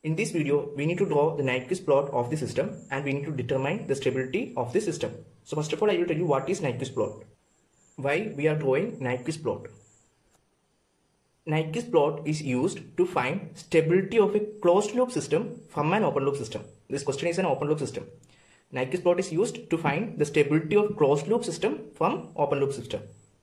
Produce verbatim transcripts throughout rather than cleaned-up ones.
In this video, we need to draw the Nyquist plot of the system and we need to determine the stability of the system. So first of all, I will tell you what is Nyquist plot. Why we are drawing Nyquist plot. Nyquist plot is used to find stability of a closed loop system from an open loop system. This question is an open loop system. Nyquist plot is used to find the stability of closed loop system from open loop system.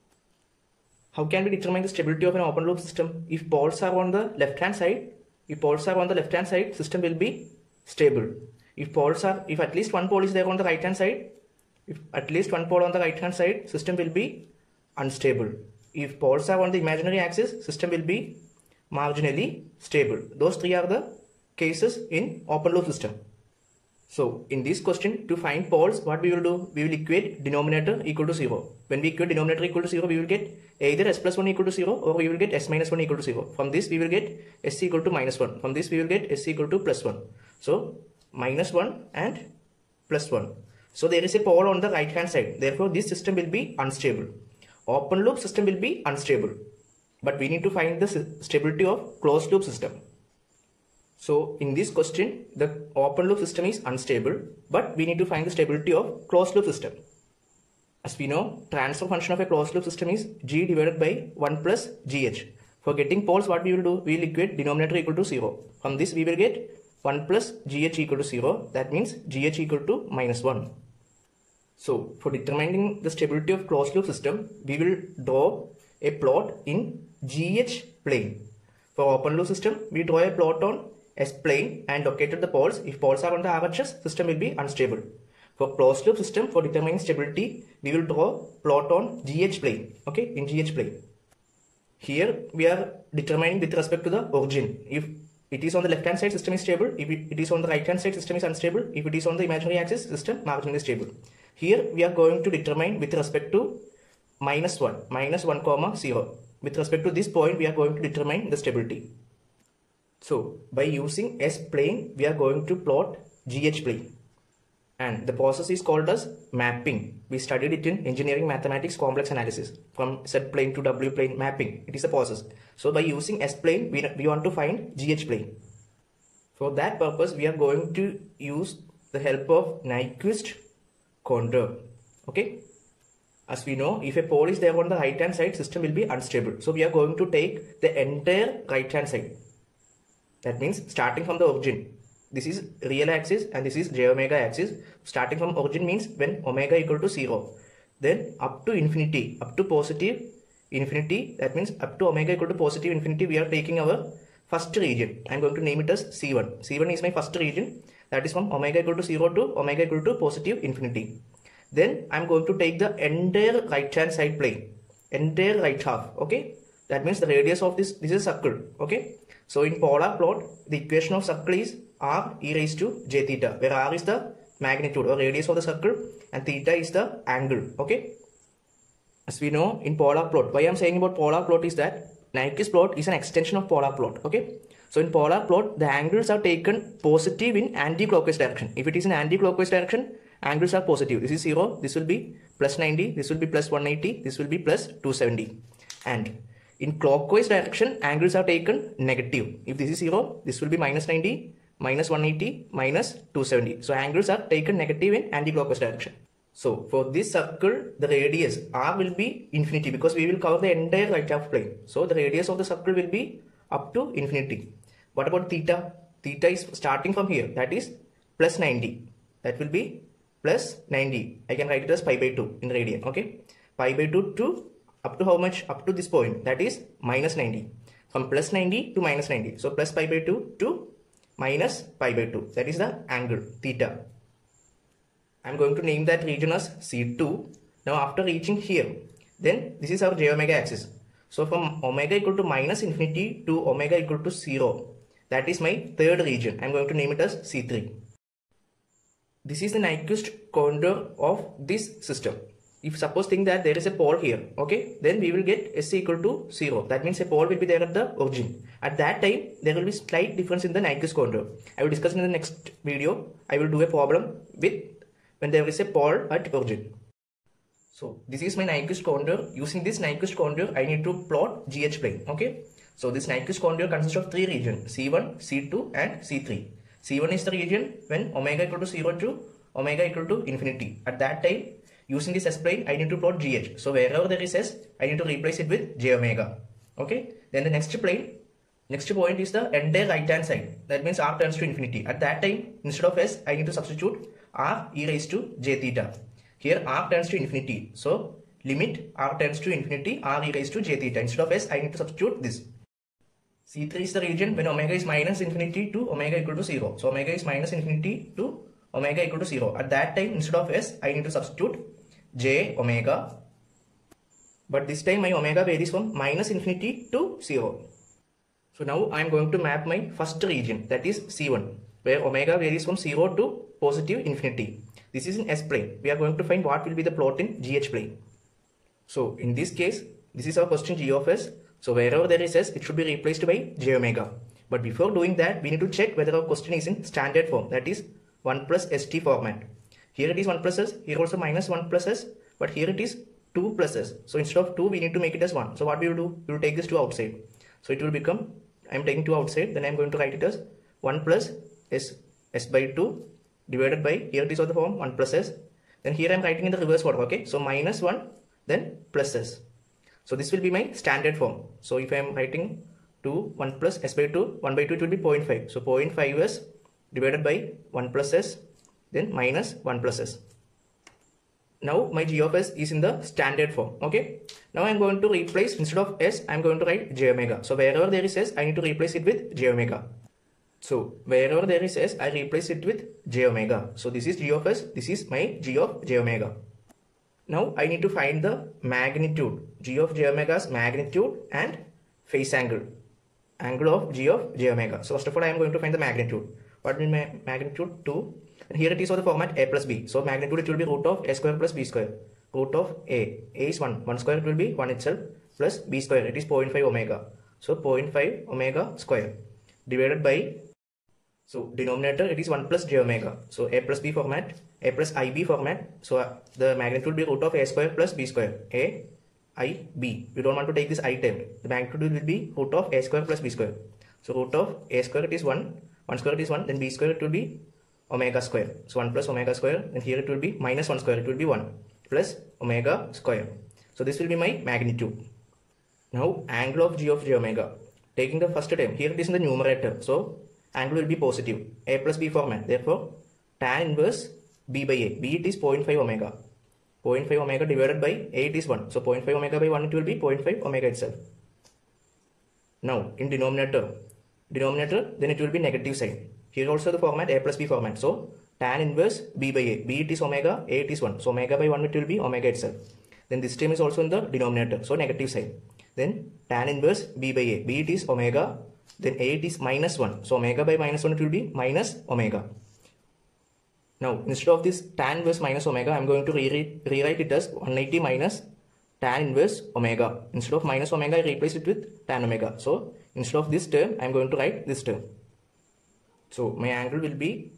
How can we determine the stability of an open loop system? If poles are on the left hand side, if poles are on the left hand side, system will be stable. If poles are, if at least one pole is there on the right hand side, if at least one pole on the right hand side, system will be unstable. If poles are on the imaginary axis, system will be marginally stable. Those three are the cases in open loop system. So in this question, to find poles, what we will do? We will equate denominator equal to zero. When we equate denominator equal to zero, we will get either s plus one equal to zero or we will get s minus one equal to zero. From this we will get s equal to minus one. From this we will get s equal to plus one. So minus one and plus one. So there is a pole on the right hand side. Therefore this system will be unstable. Open loop system will be unstable. But we need to find the stability of closed loop system. So in this question, the open loop system is unstable, but we need to find the stability of closed loop system. As we know, transfer function of a closed loop system is g divided by one plus gh. For getting poles, what we will do? We will equate denominator equal to zero. From this we will get one plus gh equal to zero. That means gh equal to minus one. So for determining the stability of closed loop system, we will draw a plot in gh plane. For open loop system, we draw a plot on S plane and located the poles. If poles are on the R H S, system will be unstable. For closed loop system, for determining stability, we will draw plot on G H plane. Okay, in G H plane. Here we are determining with respect to the origin. If it is on the left hand side, system is stable. If it is on the right hand side, system is unstable. If it is on the imaginary axis, system marginally stable. Here we are going to determine with respect to minus one, minus one comma zero. With respect to this point, we are going to determine the stability. So by using S plane, we are going to plot G H plane. And the process is called as mapping. We studied it in engineering mathematics complex analysis. From Z plane to W plane mapping. It is a process. So by using S plane, we, we want to find G H plane. For that purpose, we are going to use the help of Nyquist contour. Okay. As we know, if a pole is there on the right hand side, system will be unstable. So we are going to take the entire right hand side. That means starting from the origin. This is real axis and this is j omega axis. Starting from origin means when omega equal to zero. Then up to infinity, up to positive infinity. That means up to omega equal to positive infinity, we are taking our first region. I am going to name it as C one. C one is my first region. That is from omega equal to zero to omega equal to positive infinity. Then I am going to take the entire right hand side plane. Entire right half. Okay. That means the radius of this, this is a circle. Okay. So in polar plot, the equation of circle is r e raised to j theta, where r is the magnitude or radius of the circle and theta is the angle. Okay. As we know in polar plot, why I am saying about polar plot is that Nyquist plot is an extension of polar plot. Okay. So in polar plot, the angles are taken positive in anti-clockwise direction. If it is in anti-clockwise direction, angles are positive. This is zero. This will be plus ninety. This will be plus one eighty. This will be plus two seventy. And in clockwise direction, angles are taken negative. If this is zero, this will be minus ninety, minus one eighty, minus two seventy. So angles are taken negative in anti-clockwise direction. So for this circle, the radius r will be infinity because we will cover the entire right half plane. So the radius of the circle will be up to infinity. What about theta? Theta is starting from here. That is plus ninety. That will be plus ninety. I can write it as pi by two in radian. Okay. Pi by two to up to how much? Up to this point, that is minus ninety. From plus ninety to minus ninety. So plus pi by two to minus pi by two. That is the angle theta. I am going to name that region as C two. Now after reaching here, then this is our j omega axis. So from omega equal to minus infinity to omega equal to zero. That is my third region. I am going to name it as C three. This is the Nyquist contour of this system. If suppose think that there is a pole here, okay, then we will get S equal to zero. That means a pole will be there at the origin. At that time, there will be slight difference in the Nyquist contour. I will discuss in the next video. I will do a problem with when there is a pole at origin. So this is my Nyquist contour. Using this Nyquist contour, I need to plot G H plane. Okay. So this Nyquist contour consists of three regions, C one, C two and C three. C one is the region when omega equal to zero to omega equal to infinity. At that time, using this S-plane, I need to plot G H. So wherever there is S, I need to replace it with J omega. Okay. Then the next plane, next point is the entire right hand side. That means R turns to infinity. At that time, instead of S, I need to substitute R e raised to j theta. Here R turns to infinity. So limit R turns to infinity, R e raised to j theta. Instead of S, I need to substitute this. C three is the region when omega is minus infinity to omega equal to zero. So omega is minus infinity to omega equal to zero. At that time, instead of S, I need to substitute j omega. But this time my omega varies from minus infinity to zero. So now I am going to map my first region, that is C one, where omega varies from zero to positive infinity. This is in S plane. We are going to find what will be the plot in G H plane. So in this case, this is our question G of S. So wherever there is S, it should be replaced by j omega. But before doing that, we need to check whether our question is in standard form, that is one plus st format. Here it is one plus s, here also minus one plus s, but here it is two plus s. So instead of two, we need to make it as one. So what we will do, we will take this two outside. So it will become, I am taking two outside, then I am going to write it as one plus s, s by two divided by, here it is of the form one plus s. Then here I am writing in the reverse order, okay. So minus one, then plus s. So this will be my standard form. So if I am writing two, one plus s by two, one by two, it will be zero point five. So zero point five s divided by one plus s, then minus one plus s. Now my G of S is in the standard form. Okay. Now I am going to replace, instead of S, I am going to write j omega. So wherever there is S, I need to replace it with j omega. So wherever there is S, I replace it with j omega. So this is G of S, this is my G of j omega. Now I need to find the magnitude, G of j omega's magnitude and phase angle, angle of G of j omega. So first of all, I am going to find the magnitude. What will my magnitude? two. And here it is of the format a plus b. So magnitude, it will be root of a square plus b square. Root of a, a is one. one square, it will be one itself, plus b square, it is zero point five omega. So zero point five omega square divided by, so denominator, it is one plus j omega. So a plus b format, a plus ib format. So uh, the magnitude will be root of a square plus b square. A, I, b. We don't want to take this I term. The magnitude will be root of a square plus b square. So root of a square, it is one. one square, it is one. Then b square, it will be omega square. So one plus omega square. And here it will be minus one square. It will be one plus omega square. So this will be my magnitude. Now angle of G of j omega. Taking the first term. Here it is in the numerator. So angle will be positive. A plus b format. Therefore tan inverse b by a. b it is zero point five omega. zero point five omega divided by a it is one. So zero point five omega by one it will be zero point five omega itself. Now in denominator. Denominator, then it will be negative sign. Here also the format a plus b format. So tan inverse b by a. b it is omega, a it is one. So omega by one it will be omega itself. Then this term is also in the denominator. So negative sign. Then tan inverse b by a. b it is omega. Then a it is minus one. So omega by minus one it will be minus omega. Now instead of this tan inverse minus omega, I am going to re rewrite it as one hundred eighty minus tan inverse omega. Instead of minus omega, I replace it with tan omega. So instead of this term, I am going to write this term. So my angle will be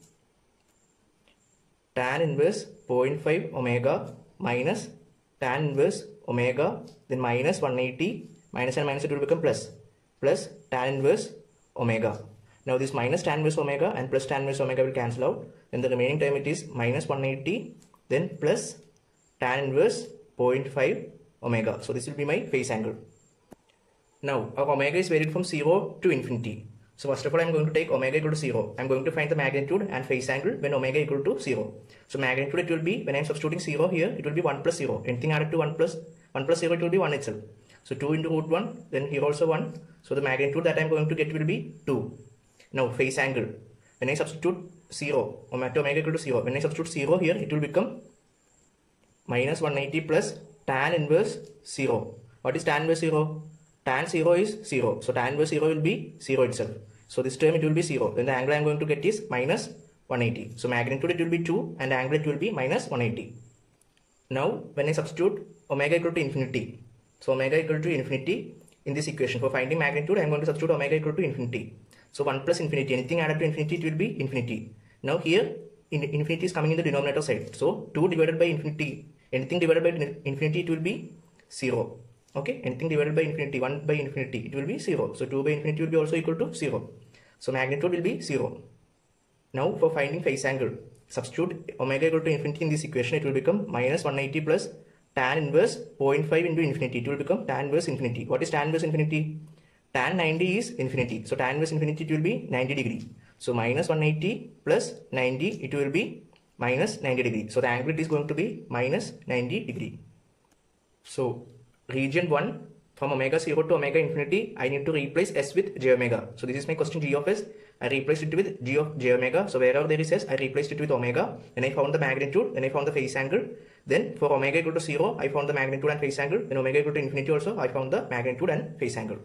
tan inverse zero point five omega minus tan inverse omega, then minus one hundred eighty, minus and minus it will become plus, plus tan inverse omega. Now this minus tan inverse omega and plus tan inverse omega will cancel out. Then the remaining term it is minus one hundred eighty, then plus tan inverse zero point five omega. So this will be my phase angle. Now our omega is varied from zero to infinity. So first of all, I am going to take omega equal to zero. I am going to find the magnitude and phase angle when omega equal to zero. So magnitude it will be, when I am substituting zero here, it will be one plus zero. Anything added to one plus one plus zero, it will be one itself. So two into root one, then here also one. So the magnitude that I am going to get will be two. Now phase angle, when I substitute zero, omega equal to zero, when I substitute zero here, it will become minus one hundred eighty plus tan inverse zero. What is tan inverse zero? Tan zero is zero. So tan inverse zero will be zero itself. So this term it will be zero. Then the angle I am going to get is minus one hundred eighty. So magnitude it will be two and angle it will be minus one hundred eighty. Now when I substitute omega equal to infinity. So omega equal to infinity in this equation. For finding magnitude, I am going to substitute omega equal to infinity. So one plus infinity. Anything added to infinity, it will be infinity. Now here in infinity is coming in the denominator side. So two divided by infinity. Anything divided by infinity, it will be zero. Okay, anything divided by infinity, one by infinity, it will be zero. So two by infinity will be also equal to zero. So magnitude will be zero. Now for finding phase angle, substitute omega equal to infinity in this equation. It will become minus one eighty plus tan inverse zero point five into infinity. It will become tan inverse infinity. What is tan inverse infinity? Tan ninety is infinity. So tan inverse infinity, it will be ninety degree. So minus one eighty plus ninety, it will be minus ninety degree. So the angle is going to be minus ninety degree. So region one, from omega zero to omega infinity, I need to replace s with j omega. So this is my question g of s. I replaced it with g of j omega. So wherever there is s, I replaced it with omega. Then I found the magnitude. Then I found the phase angle. Then for omega equal to zero, I found the magnitude and phase angle. Then omega equal to infinity also, I found the magnitude and phase angle.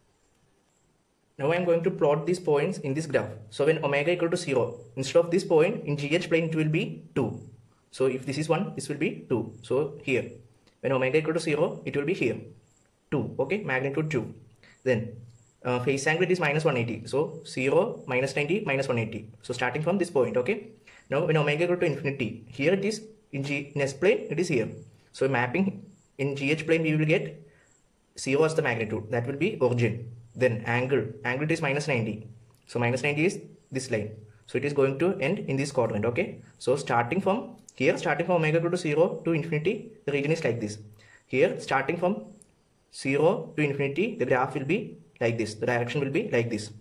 Now I am going to plot these points in this graph. So when omega equal to zero, instead of this point in G H plane, it will be two. So if this is one, this will be two. So here, when omega equal to zero, it will be here, two. Okay, magnitude two. Then uh, phase angle, it is minus one eighty. So zero, minus ninety, minus one eighty. So starting from this point. Okay. Now when omega equal to infinity, here it is in G in S plane, it is here. So mapping in G H plane, we will get zero as the magnitude. That will be origin. Then angle, angle it is minus ninety. So minus ninety is this line. So it is going to end in this quadrant. Okay. So starting from here, starting from omega equal to zero to infinity, the region is like this. Here, starting from zero to infinity, the graph will be like this. The direction will be like this.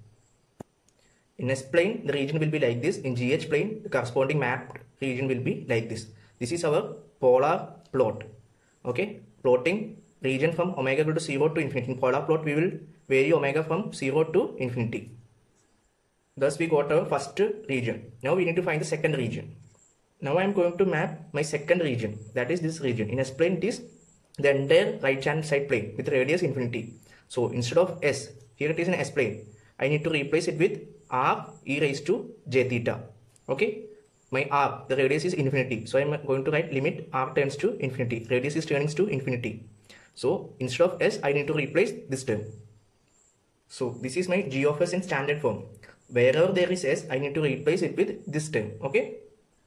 In S plane, the region will be like this. In G H plane, the corresponding mapped region will be like this. This is our polar plot. Okay. Plotting region from omega equal to zero to infinity. In polar plot, we will vary omega from zero to infinity. Thus we got our first region. Now we need to find the second region. Now I am going to map my second region, that is this region. In S plane, it is the entire right hand side plane with radius infinity. So instead of S, here it is in S plane, I need to replace it with R e raised to j theta. Okay, my R, the radius is infinity. So I am going to write limit R turns to infinity, radius is turning to infinity. So instead of S, I need to replace this term. So this is my g of s in standard form. Wherever there is s, I need to replace it with this term. Okay.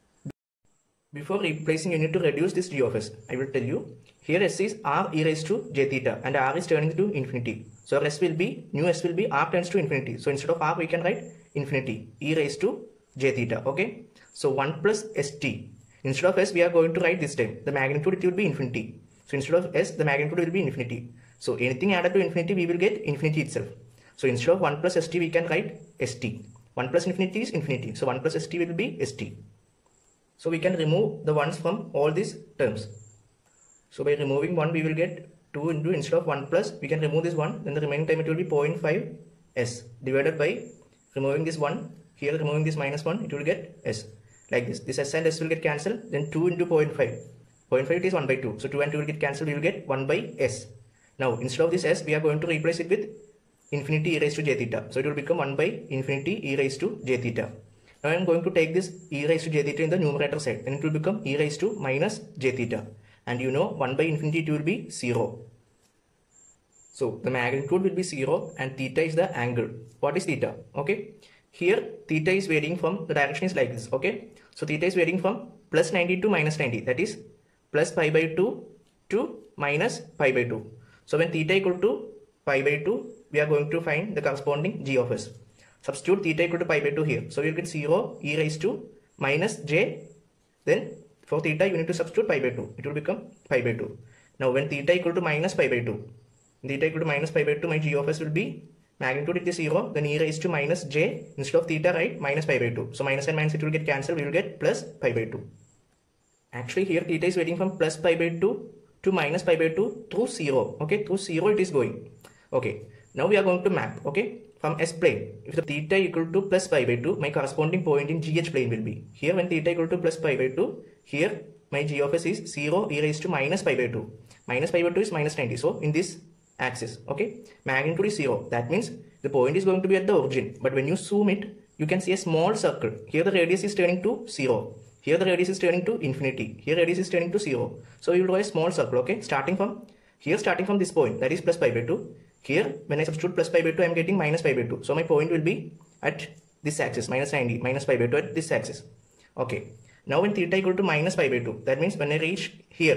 Before replacing, you need to reduce this g of s. I will tell you. Here s is r e raised to j theta and r is turning to infinity. So s will be, new s will be r turns to infinity. So instead of r, we can write infinity, e raised to j theta. Okay. So one plus st. Instead of s, we are going to write this term. The magnitude, it will be infinity. So instead of s, the magnitude will be infinity. So anything added to infinity, we will get infinity itself. So instead of one plus st, we can write st. one plus infinity is infinity. So one plus st will be st. So we can remove the ones from all these terms. So by removing one, we will get two into, instead of one plus, we can remove this one. Then the remaining time it will be zero point five s divided by removing this one. Here removing this minus one, it will get s. Like this. This s and s will get cancelled. Then two into zero point five. zero point five it is one by two. So two and two will get cancelled. We will get one by s. Now instead of this s, we are going to replace it with infinity e raised to j theta. So it will become one by infinity e raised to j theta. Now I am going to take this e raised to j theta in the numerator side. Then it will become e raised to minus j theta. And you know one by infinity it will be zero. So the magnitude will be zero and theta is the angle. What is theta? Okay. Here theta is varying from, the direction is like this. Okay. So theta is varying from plus ninety to minus ninety. That is plus pi by two to minus pi by two. So when theta equal to pi by two, we are going to find the corresponding g of s. Substitute theta equal to pi by two here. So we will get zero e raised to minus j. Then for theta, you need to substitute pi by two. It will become pi by two. Now when theta equal to minus pi by two, theta equal to minus pi by two, my g of s will be magnitude it is zero. Then e raised to minus j. Instead of theta, right, minus pi by two. So minus and minus it will get cancelled. We will get plus pi by two. Actually here theta is varying from plus pi by two to minus pi by two through zero. Okay, through zero it is going. Okay. Now we are going to map, okay, from S plane. If the theta equal to plus pi by two, my corresponding point in G H plane will be. Here when theta equal to plus pi by two, here my g of s is zero e raised to minus pi by two. Minus pi by two is minus ninety. So in this axis, okay, magnitude is zero. That means the point is going to be at the origin. But when you zoom it, you can see a small circle. Here the radius is turning to zero. Here the radius is turning to infinity. Here radius is turning to zero. So you will draw a small circle, okay, starting from, here starting from this point, that is plus pi by two. Here, when I substitute plus pi by two, I am getting minus pi by two. So my point will be at this axis, minus ninety, minus pi by two at this axis. Okay. Now when theta equal to minus pi by two, that means when I reach here,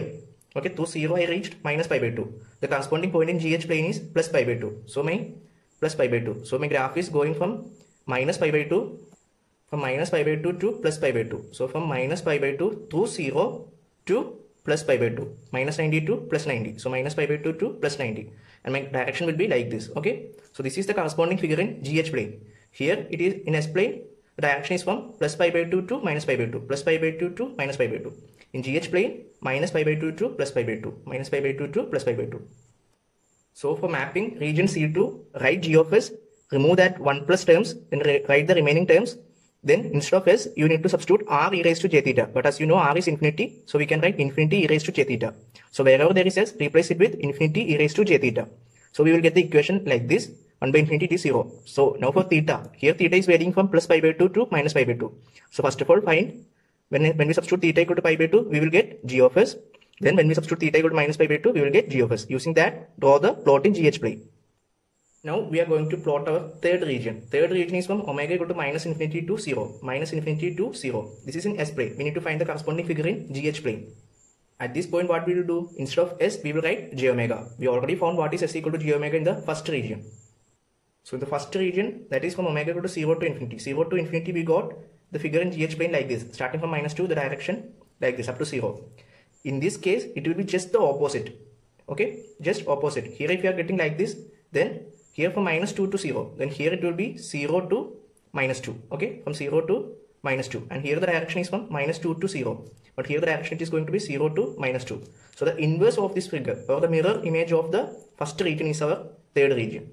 Okay, through zero I reached minus pi by two. The corresponding point in G H plane is plus pi by two. So my plus pi by two. So my graph is going from minus pi by two, from minus pi by two to plus pi by two. So from minus pi by two through zero to plus pi by two, minus ninety to plus ninety. So minus pi by two to plus ninety, and my direction will be like this. Okay, so this is the corresponding figure in G H plane. Here it is in S plane. The direction is from plus pi by two to minus pi by two, plus pi by two to minus pi by two. In G H plane, minus pi by two to plus pi by two, minus pi by two to plus pi by two. So for mapping region C two, write G of S, remove that one plus terms, then write the remaining terms. Then instead of S, you need to substitute R e raised to j theta. But as you know, R is infinity, so we can write infinity e raised to j theta. So wherever there is S, replace it with infinity e raised to j theta. So we will get the equation like this. one by infinity is zero. So now for theta, here theta is varying from plus pi by two to minus pi by two. So first of all, find when, when we substitute theta equal to pi by two, we will get G of S. Then when we substitute theta equal to minus pi by two, we will get G of S. Using that, draw the plot in G H plane. Now we are going to plot our third region. Third region is from omega equal to minus infinity to zero. Minus infinity to zero. This is in S plane. We need to find the corresponding figure in G H plane. At this point, what we will do? Instead of S, we will write j omega. We already found what is S equal to j omega in the first region. So in the first region, that is from omega equal to zero to infinity. zero to infinity, we got the figure in G H plane like this. Starting from minus two, the direction like this up to zero. In this case, it will be just the opposite. Okay, just opposite. Here if you are getting like this, then here from minus two to zero. Then here it will be zero to minus two. Okay, from zero to minus two. And here the direction is from minus two to zero. But here the direction it is going to be zero to minus two. So the inverse of this figure, or the mirror image of the first region, is our third region.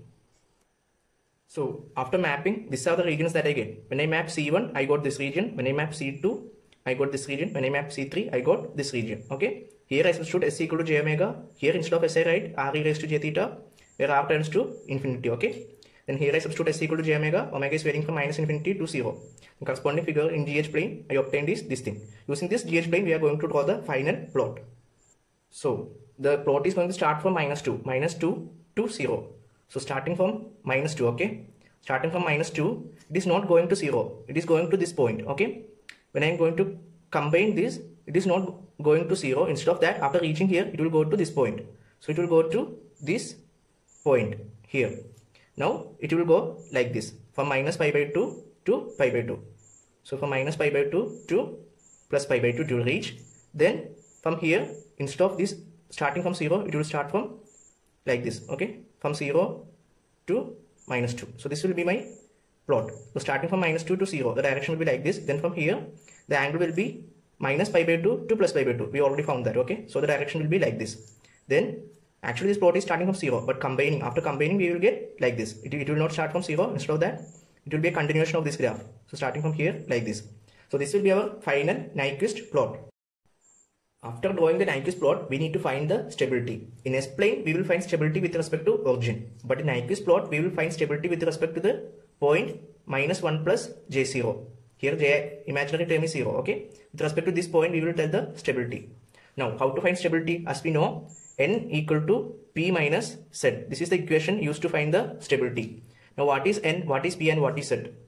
So after mapping, these are the regions that I get. When I map C one, I got this region. When I map C two, I got this region. When I map C three, I got this region. Okay. Here I substitute S equal to j omega. Here instead of S I write R e raised to j theta, where R turns to infinity. Okay. Then here I substitute S equal to j omega. Omega is varying from minus infinity to zero. The corresponding figure in G H plane I obtained is this thing. Using this G H plane, we are going to draw the final plot. So the plot is going to start from minus two, minus two to zero. So starting from minus two, okay, starting from minus two, it is not going to zero, it is going to this point. Okay, when I am going to combine this, it is not going to zero. Instead of that, after reaching here, it will go to this point. So it will go to this point here. Now it will go like this, from minus pi by two to pi by two. So from minus pi by two to plus pi by two to reach. Then from here, instead of this starting from zero, it will start from like this. Okay, from zero to minus two. So this will be my plot. So starting from minus two to zero, the direction will be like this. Then from here, the angle will be minus pi by two to plus pi by two. We already found that. Okay, so the direction will be like this. Then actually this plot is starting from zero, but combining, after combining, we will get like this. It, it will not start from zero. Instead of that, it will be a continuation of this graph. So starting from here like this. So this will be our final Nyquist plot. After drawing the Nyquist plot, we need to find the stability. In S plane, we will find stability with respect to origin. But in Nyquist plot, we will find stability with respect to the point minus one plus j zero. Here j imaginary term is zero. Okay. With respect to this point, we will tell the stability. Now, how to find stability? As we know, n equal to p minus z. This is the equation used to find the stability. Now, what is n, what is p, and what is z?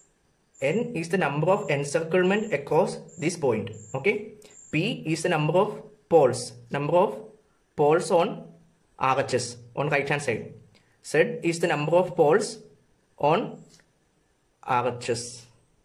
N is the number of encirclement across this point. Okay. P is the number of poles, number of poles on R H S, on right hand side. Z is the number of poles on R H S.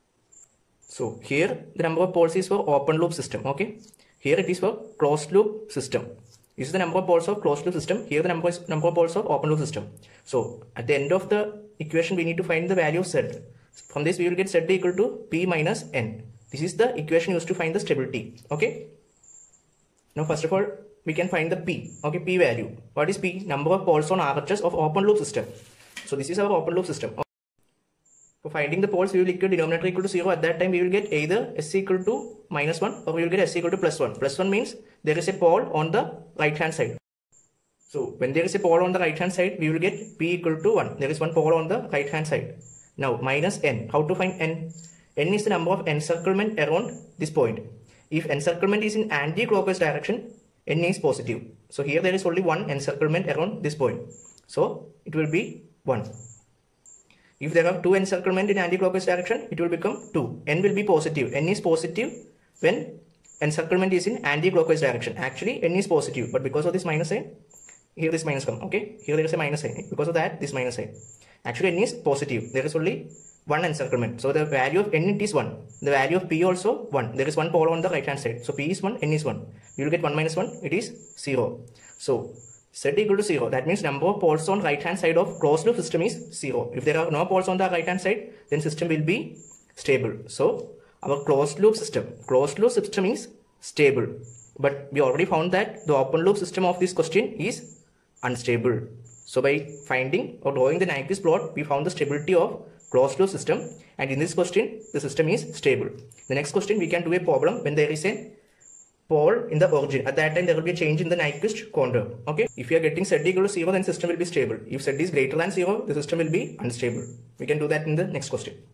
So here the number of poles is for open loop system. Okay. Here it is for closed loop system. This is the number of poles of closed loop system. Here the number is number of poles of open loop system. So at the end of the equation, we need to find the value of Z. From this we will get Z equal to P minus N. This is the equation used to find the stability. Okay. Now first of all, we can find the P. Okay, P value. What is P? Number of poles on R H S of open loop system. So this is our open loop system. For finding the poles, we will equal denominator equal to zero. At that time, we will get either S equal to minus one, or we will get S equal to plus one. Plus one means there is a pole on the right hand side. So when there is a pole on the right hand side, we will get P equal to one. There is one pole on the right hand side. Now minus N. How to find N? N is the number of encirclement around this point. If encirclement is in anti-clockwise direction, N is positive. So here there is only one encirclement around this point. So it will be one. If there are two encirclement in anti-clockwise direction, it will become two. N will be positive. N is positive when encirclement is in anti-clockwise direction. Actually n is positive, but because of this minus sign, here this minus come. Okay, here there is a minus sign. Because of that, this minus sign. Actually n is positive. There is only one encirclement. So the value of n it is one. The value of p also one. There is one pole on the right hand side. So p is one, n is one. You will get one minus one. It is zero. So z equal to zero. That means number of poles on right hand side of closed loop system is zero. If there are no poles on the right hand side, then system will be stable. So our closed loop system, closed loop system is stable. But we already found that the open loop system of this question is unstable. So by finding or drawing the Nyquist plot, we found the stability of closed loop system, and in this question the system is stable. The next question we can do a problem when there is a pole in the origin. At that time there will be a change in the Nyquist contour. Okay, if you are getting z equal to zero, then system will be stable. If z is greater than zero, the system will be unstable. We can do that in the next question.